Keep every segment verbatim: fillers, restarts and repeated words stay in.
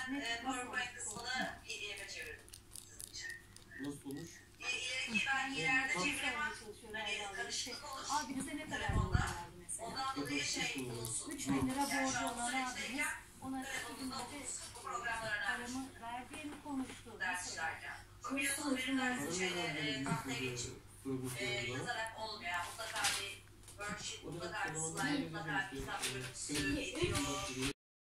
ben e, PowerPoint kısmını P D F'e çevirdim. Nasıl olmuş? İleriki ben ileride çeviremem. Hani karışıklık olur. Abi bize ne kadar borcu verdi mesela? Ondan dolayı şey olsun. üç bin lira borcu olan abimiz Süreçteyken ona iki gün önce bu programlar önemli. paramı verdiğini konuştu. Ders işlerken. Biliyorsunuz benim dersim şeyde e, tahtaya geçip e, yazarak olmuyor. Yani mutlaka bir worksheet, mutlaka bir slide, mutlaka bir kitap görüntüsü, video.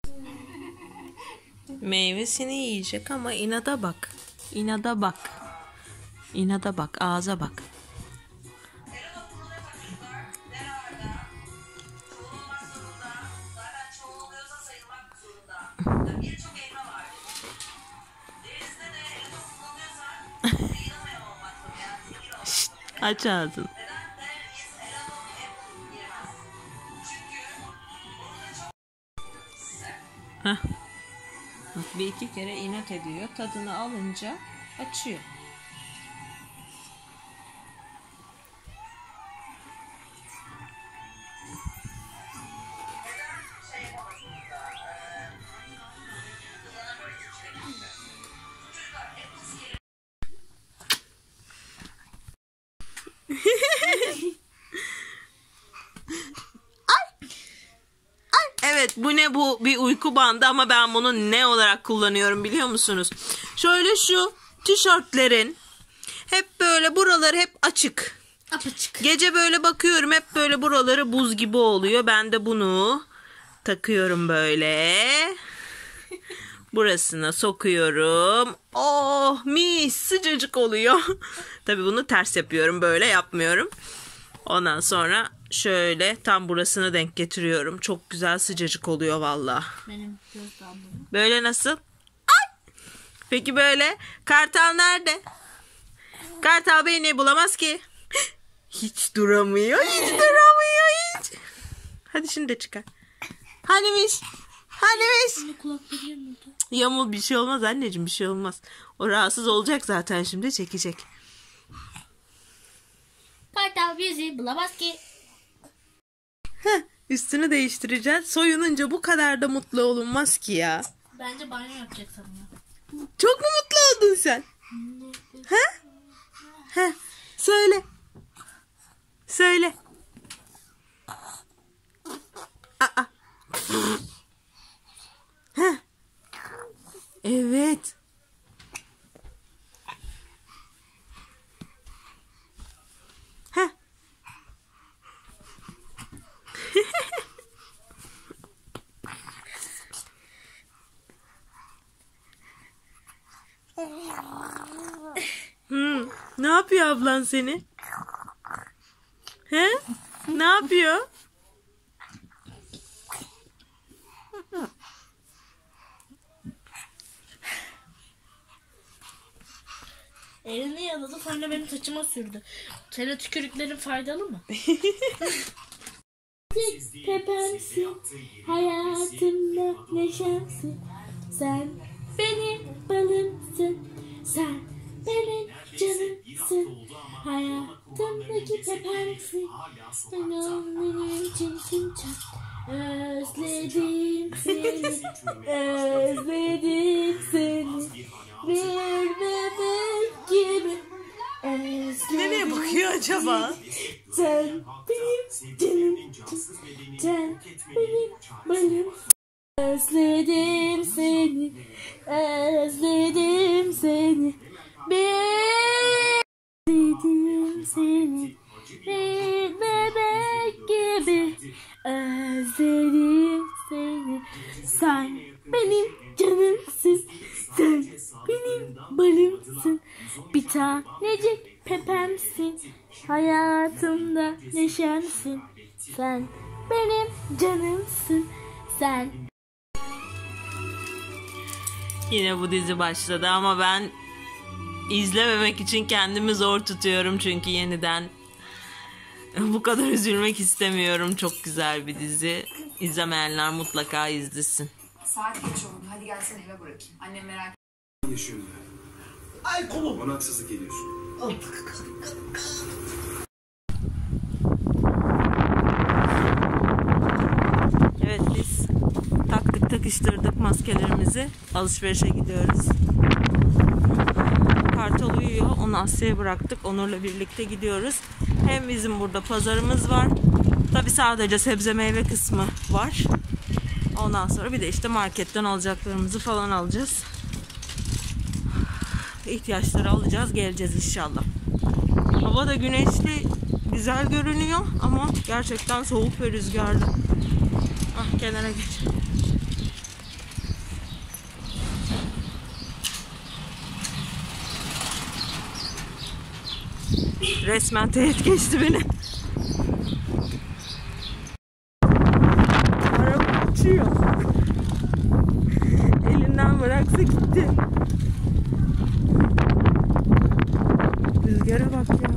Meyvesini yiyecek ama inada bak. İnada bak. İnada bak. Ağza bak. Telefon okulunda çocuklar ne arada? Çoğul olmak zorunda. Zaten çoğul oluyorsa sayılmak zorunda. Yani birçok elma var. Denizde de elma kullanıyorsan sayılamıyor olmak zorunda. Yani tekil olmak zorunda. Aç ağzını. Neden? There is a lot of apple diyemez. Çünkü orada çok... Heh. Bak, bir iki kere inat ediyor. Tadını alınca açıyor. Evet, bu ne, bu bir uyku bandı ama ben bunu ne olarak kullanıyorum biliyor musunuz? Şöyle şu tişörtlerin hep böyle buraları hep açık. Apaçık. Gece böyle bakıyorum hep böyle buraları buz gibi oluyor. Ben de bunu takıyorum böyle. Burasına sokuyorum. Oh mis, sıcacık oluyor. Tabii bunu ters yapıyorum, böyle yapmıyorum. Ondan sonra şöyle tam burasını denk getiriyorum. Çok güzel sıcacık oluyor valla. Benim göz damlım. Böyle nasıl? Ay! Peki böyle Kartal nerede? Kartal beni bulamaz ki. Hiç duramıyor. Hiç duramıyor hiç. Hadi şimdi de çıkar. Hanimiş. Hanimiş. Kulakları yamuldu. Yamul, bir şey olmaz anneciğim, bir şey olmaz. O rahatsız olacak zaten, şimdi çekecek. Kartal bizi bulamaz ki. Heh, üstünü değiştireceğiz. Soyununca bu kadar da mutlu olunmaz ki ya. Bence banyo yapacak sanırım. Çok mu mutlu oldun sen? Ha? Ha? Söyle. Söyle. Aa. Ha? Evet. Ha? Hmm, ne yapıyor ablan seni? He? Ne yapıyor? Elini yaladı, sonra benim saçıma sürdü. Senin tükürüklerin faydalı mı? Pepemsin, hayatımda neşemsin. Sen benim balımsın, sen benim canımsın. Hayatımdaki pepemsin, sen benim için çok. Özledim seni, özledim seni. Bir bebek gibi özledim. Nereye bakıyor acaba? Sen benim canımsın, sen benim balım. Özledim seni, özledim seni. Bir özledim seni, bir bebek gibi özledim seni. Sen benim canımsın, sen benim balımsın. Bir tanecik pepemsin, hayatımda neşemsin. Sen benim canımsın, sen. Yine bu dizi başladı ama ben izlememek için kendimi zor tutuyorum çünkü yeniden bu kadar üzülmek istemiyorum. Çok güzel bir dizi. İzlemeyenler mutlaka izlesin. Saat geç oldu. Hadi gel seni eve bırakayım. Annem merak Yaşıyorum. Ay kolum. Bana haksızlık ediyorsun. Evet, biz taktık takıştırdık maskelerimizi. Alışverişe gidiyoruz. Kartal uyuyor. Onu Asya'ya bıraktık. Onur'la birlikte gidiyoruz. Hem bizim burada pazarımız var. Tabi sadece sebze meyve kısmı var. Ondan sonra bir de işte marketten alacaklarımızı falan alacağız. İhtiyaçları alacağız. Geleceğiz inşallah. Hava da güneşli. Güzel görünüyor ama gerçekten soğuk ve rüzgarlı. Ah, kenara geç. Resmen teğet geçti beni. Araba uçuyor. Elinden bıraksa gitti. Rüzgara bak ya.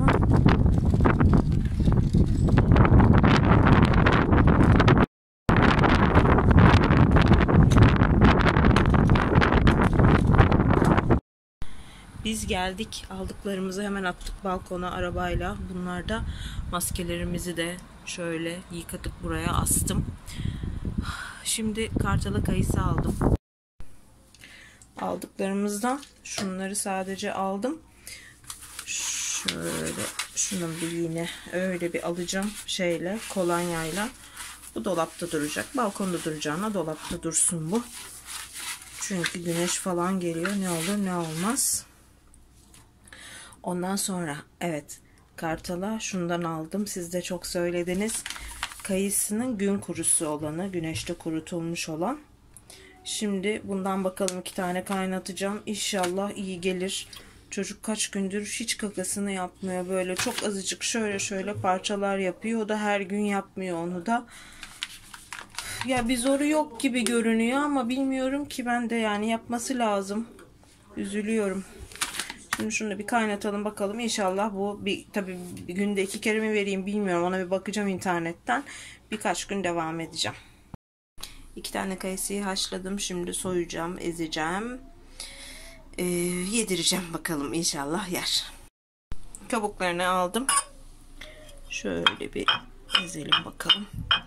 Biz geldik. Aldıklarımızı hemen attık balkona arabayla. Bunlar da maskelerimizi de şöyle yıkadık, buraya astım. Şimdi Kartal'a kayısı aldım. Aldıklarımızdan şunları sadece aldım. Şöyle şunun bir yine öyle bir alacağım şeyle, kolonyayla. Bu dolapta duracak. Balkonda duracağına dolapta dursun bu. Çünkü güneş falan geliyor. Ne olur ne olmaz. Ondan sonra evet, Kartal'a şundan aldım. Siz de çok söylediniz. Kayısının gün kurusu olanı, güneşte kurutulmuş olan. Şimdi bundan bakalım, iki tane kaynatacağım. İnşallah iyi gelir. Çocuk kaç gündür hiç kakasını yapmıyor. Böyle çok azıcık şöyle şöyle parçalar yapıyor. O da her gün yapmıyor onu da. Ya bir zoru yok gibi görünüyor ama bilmiyorum ki, ben de yani yapması lazım. Üzülüyorum. Şimdi şunu da bir kaynatalım bakalım. İnşallah bu bir, tabii bir günde iki kere mi vereyim bilmiyorum. Ona bir bakacağım internetten. Birkaç gün devam edeceğim. İki tane kayısıyı haşladım. Şimdi soyacağım, ezeceğim. Ee, yedireceğim bakalım, inşallah yer. Kabuklarını aldım. Şöyle bir ezelim bakalım.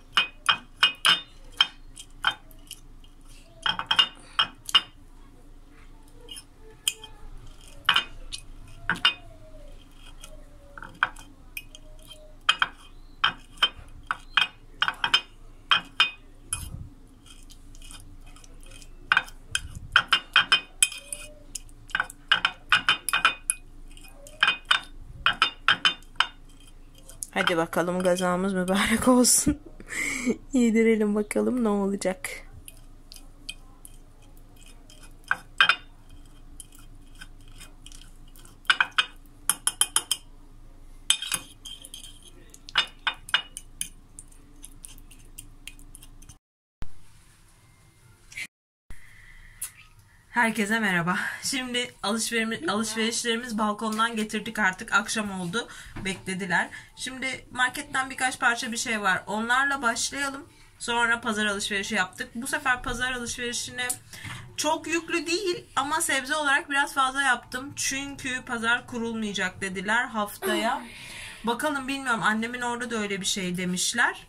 Hadi bakalım, gazamız mübarek olsun. Yedirelim bakalım ne olacak. Herkese merhaba. Şimdi alışverimiz, alışverişlerimiz balkondan getirdik, artık akşam oldu. Beklediler. Şimdi marketten birkaç parça bir şey var. Onlarla başlayalım. Sonra pazar alışverişi yaptık. Bu sefer pazar alışverişine çok yüklü değil ama sebze olarak biraz fazla yaptım. Çünkü pazar kurulmayacak dediler haftaya. Bakalım, bilmiyorum. Annemin orada da öyle bir şey demişler.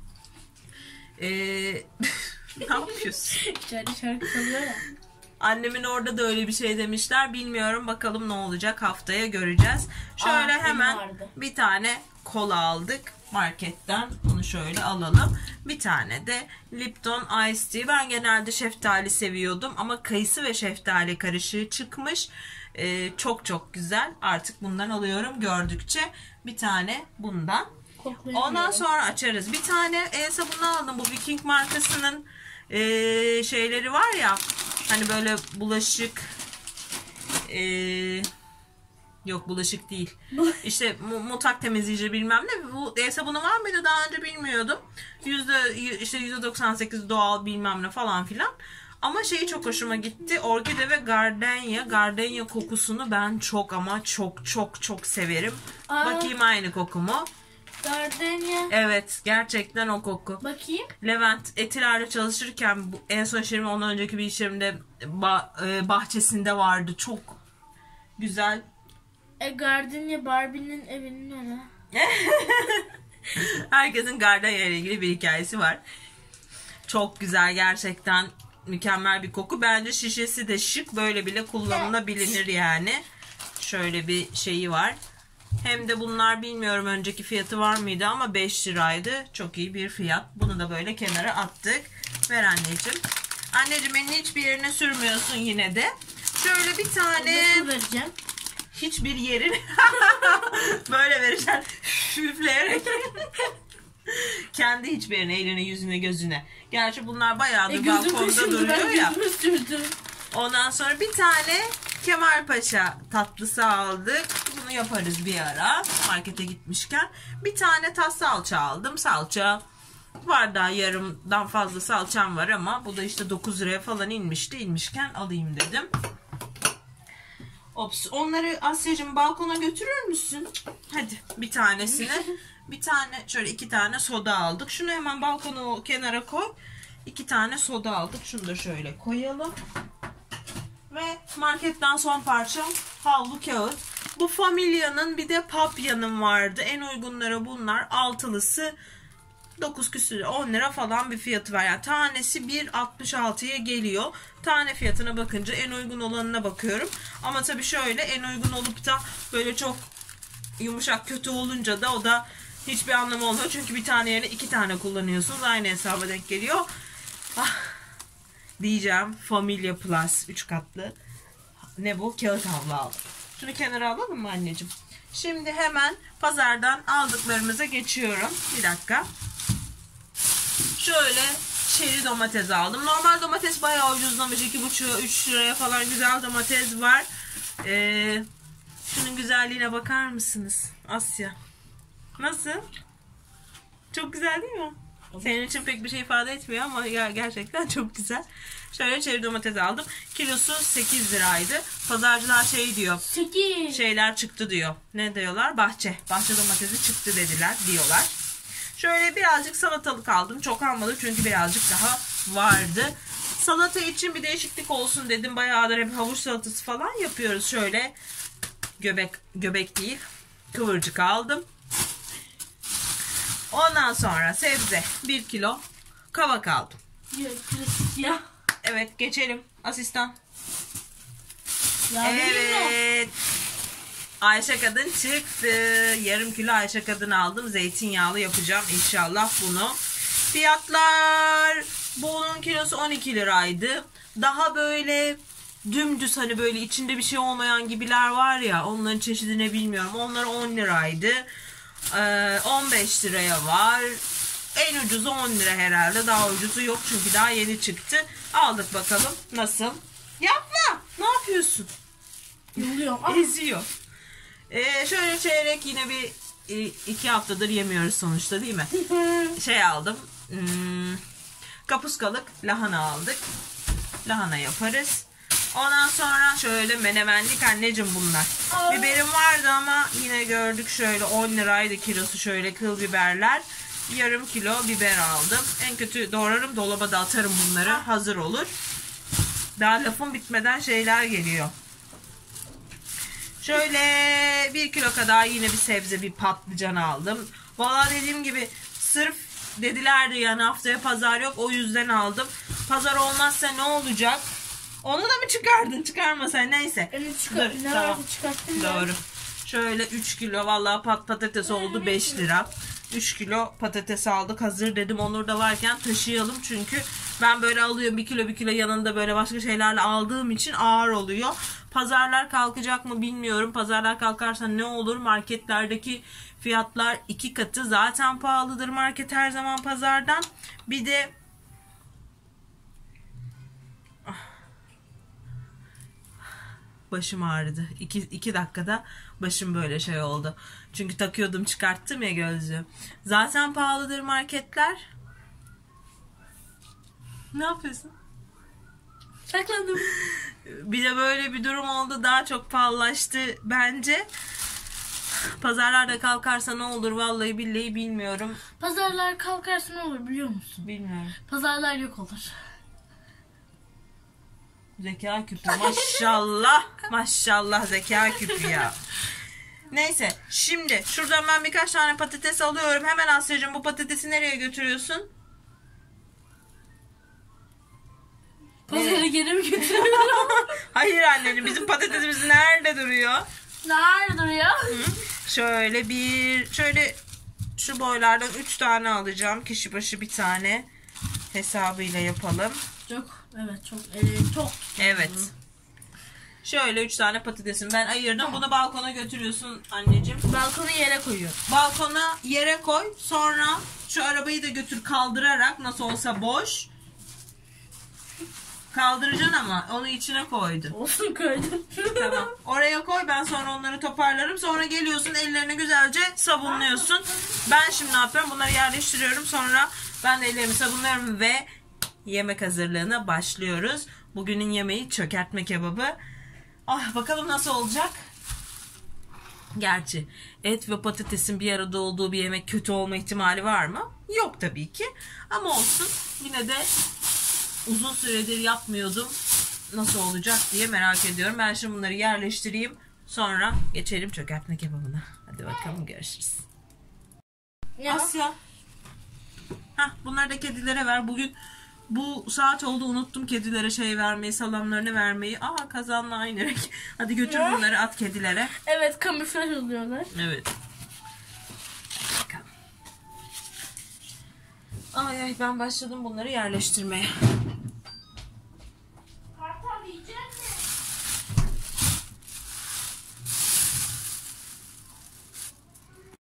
Ee, ne yapıyorsun? İçeride şarkı çalıyor ya. Annemin orada da öyle bir şey demişler. Bilmiyorum, bakalım ne olacak, haftaya göreceğiz. Şöyle Aa, hemen bir tane kola aldık marketten. Bunu şöyle alalım. Bir tane de Lipton Ice Tea. Ben genelde şeftali seviyordum ama kayısı ve şeftali karışığı çıkmış. Ee, çok çok güzel. Artık bundan alıyorum gördükçe. Bir tane bundan. Ondan sonra açarız. Bir tane el sabunu aldım. Bu Viking markasının Ee, şeyleri var ya, hani böyle bulaşık ee, yok bulaşık değil işte mutfak temizleyici bilmem ne, bu el sabunu var mıydı daha önce bilmiyordum. Yüzde işte yüzde doksan sekiz doğal bilmem ne falan filan, ama şeyi çok hoşuma gitti, orkide ve gardenya gardenya kokusunu ben çok ama çok çok çok severim. Aa. Bakayım aynı koku mu? Gardenya. Evet, gerçekten o koku. Bakayım. Levent Etiler'de çalışırken bu, en son işlerim, ondan önceki bir işlerimde bah, e, bahçesinde vardı. Çok güzel. E, Gardenya Barbie'nin evinin önü. Herkesin Gardenya ile ilgili bir hikayesi var. Çok güzel gerçekten. Mükemmel bir koku. Bence şişesi de şık. Böyle bile kullanılabilir yani. Şöyle bir şeyi var. Hem de bunlar bilmiyorum önceki fiyatı var mıydı ama beş liraydı. Çok iyi bir fiyat. Bunu da böyle kenara attık. Ver anneciğim. Anneciğim elini hiçbir yerine sürmüyorsun yine de. Şöyle bir tane. Nasıl vereceğim? Hiçbir yerin. Böyle vereceksin. Üfleyerek. Kendi hiçbir yerine, eline, yüzüne, gözüne. Gerçi bunlar bayağıdır E, balkonda duruyor ya. Gözümü sürdüm. Ondan sonra bir tane Kemalpaşa tatlısı aldık. Bunu yaparız bir ara markete gitmişken. Bir tane tas salça aldım. Salça var, daha yarımdan fazla salçam var ama bu da işte dokuz liraya falan inmişti. İnmişken alayım dedim. Ops, onları Asya'cığım balkona götürür müsün? Hadi bir tanesini. Bir tane şöyle iki tane soda aldık. Şunu hemen balkona kenara koy. İki tane soda aldık. Şunu da şöyle koyalım. Ve marketten son parça havlu kağıt. Bu Familya'nın bir de Papya'nın vardı. En uygunları bunlar. Altılısı dokuz küsür on lira falan bir fiyatı var. Yani tanesi bir altmış altıya geliyor. Tane fiyatına bakınca en uygun olanına bakıyorum. Ama tabii şöyle en uygun olup da böyle çok yumuşak kötü olunca da o da hiçbir anlamı olmuyor. Çünkü bir tane yerine iki tane kullanıyorsunuz. Aynı hesaba denk geliyor. Ah, diyeceğim Familya Plus üç katlı. Ne bu? Kağıt havlu aldım. Şunu kenara alalım mı anneciğim? Şimdi hemen pazardan aldıklarımıza geçiyorum. Bir dakika. Şöyle çeri domates aldım. Normal domates bayağı ucuzlamış. iki buçuk üç liraya falan güzel domates var. Ee, şunun güzelliğine bakar mısınız? Asya. Nasıl? Çok güzel değil mi? Senin için pek bir şey ifade etmiyor ama gerçekten çok güzel. Şöyle çeri domates aldım. Kilosu sekiz liraydı. Pazarcılar şey diyor. sekiz. Şeyler çıktı diyor. Ne diyorlar? Bahçe. Bahçe domatesi çıktı dediler diyorlar. Şöyle birazcık salatalık aldım. Çok almadım çünkü birazcık daha vardı. Salata için bir değişiklik olsun dedim. Bayağıdır hep havuç salatası falan yapıyoruz. Şöyle göbek göbek değil, kıvırcık aldım. Ondan sonra sebze bir kilo kavak aldım. Ya, klasik ya. Evet, geçelim asistan. Ya Evet. Ayşe Kadın çıktı. Yarım kilo Ayşe Kadın aldım. Zeytinyağlı yapacağım inşallah bunu. Fiyatlar, bunun kilosu on iki liraydı. Daha böyle dümdüz, hani böyle içinde bir şey olmayan gibiler var ya, onların çeşidini bilmiyorum. Onlar on liraydı. Ee, on beş liraya var. En ucuzu on lira herhalde. Daha ucuzu yok çünkü daha yeni çıktı. Aldık bakalım. Nasıl? Yapma. Ne yapıyorsun? Yoluyorum. Ah. Eziyor. Ee, şöyle çeyrek, yine bir iki haftadır yemiyoruz sonuçta değil mi? Şey aldım. Hmm, kapuskalık lahana aldık. Lahana yaparız. Ondan sonra şöyle menemenlik anneciğim bunlar. Aa. Biberim vardı ama yine gördük, şöyle on liraydı kilosu, şöyle kıl biberler. Yarım kilo biber aldım. En kötü doğrarım, dolaba da atarım bunları. Hazır olur. Daha lafım bitmeden şeyler geliyor. Şöyle bir kilo kadar yine bir sebze, bir patlıcan aldım. Valla dediğim gibi sırf dedilerdi yani haftaya pazar yok, o yüzden aldım. Pazar olmazsa ne olacak? Onu da mı çıkardın? Çıkarmasan neyse. Evet, çıkar. Dur, Ne tamam. vardı çıkarttım ya. Doğru. Şöyle üç kilo vallahi pat patates oldu beş lira. üç kilo patates aldık. Hazır dedim, Onur da varken taşıyalım. Çünkü ben böyle alıyorum bir kilo bir kilo, yanında böyle başka şeylerle aldığım için ağır oluyor. Pazarlar kalkacak mı bilmiyorum. Pazarlar kalkarsa ne olur? Marketlerdeki fiyatlar iki katı. Zaten pahalıdır market her zaman pazardan. Bir de başım ağrıdı. İki, iki dakikada başım böyle şey oldu. Çünkü takıyordum, çıkarttım ya gözlüğü. Zaten pahalıdır marketler. Ne yapıyorsun? Sakladım. Bir de böyle bir durum oldu. Daha çok pahalılaştı bence. Pazarlarda kalkarsa ne olur vallahi billahi bilmiyorum. Pazarlar kalkarsa ne olur biliyor musun? Bilmiyorum. Pazarlar yok olur. Zeka küpü maşallah. Maşallah zeka küpü ya. Neyse, şimdi şuradan ben birkaç tane patates alıyorum. Hemen Asya'cığım, bu patatesi nereye götürüyorsun? Pazara geri mi götürüyorum? Hayır anneciğim, bizim patatesimiz nerede duruyor? Nerede duruyor? Şöyle bir, şöyle şu boylardan üç tane alacağım. Kişi başı bir tane hesabıyla yapalım. Çok, evet çok, e, çok. Evet. Şöyle üç tane patatesim ben ayırdım. Bunu balkona götürüyorsun anneciğim. Balkonu yere koyuyorum. Balkona yere koy. Sonra şu arabayı da götür kaldırarak, nasıl olsa boş. Kaldıracaksın ama onu içine koydum. Olsun koydum. Tamam. Oraya koy, ben sonra onları toparlarım. Sonra geliyorsun, ellerini güzelce sabunluyorsun. Ben şimdi ne yapıyorum? Bunları yerleştiriyorum. Sonra ben de ellerimi sabunluyorum ve yemek hazırlığına başlıyoruz. Bugünün yemeği çökertme kebabı. Ah, bakalım nasıl olacak? Gerçi et ve patatesin bir arada olduğu bir yemek kötü olma ihtimali var mı? Yok tabii ki. Ama olsun. Yine de uzun süredir yapmıyordum. Nasıl olacak diye merak ediyorum. Ben şimdi bunları yerleştireyim. Sonra geçelim çökertme kebabına. Hadi bakalım, görüşürüz. Ya. Asya. Hah, bunları da kedilere ver. Bugün bu saat oldu, unuttum kedilere şey vermeyi, salamlarını vermeyi. Aa, kazanla aynı renk. Hadi götür Ya. bunları, at kedilere. Evet, kamuflaj oluyorlar. Evet. Bakalım. Ay ay, ben başladım bunları yerleştirmeye.